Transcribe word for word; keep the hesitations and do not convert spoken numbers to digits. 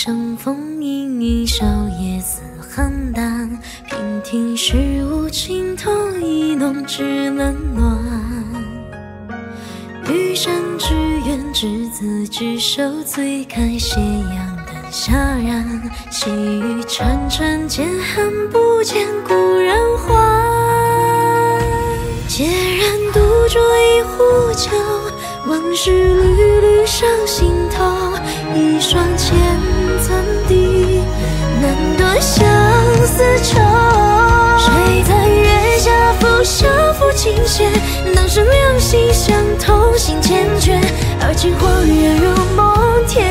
生风隐隐，少夜思邯郸。平庭事无情头，一弄只冷暖。余生只愿执子之手，醉看斜阳灯下燃。细雨潺潺，渐寒不见故人还。孑然独酌一壶酒，往事缕缕上心头。一双千层地，难断相思愁。谁在月下浮小腹倾泻？当时两心相通，心缱绻。而今恍然如梦，天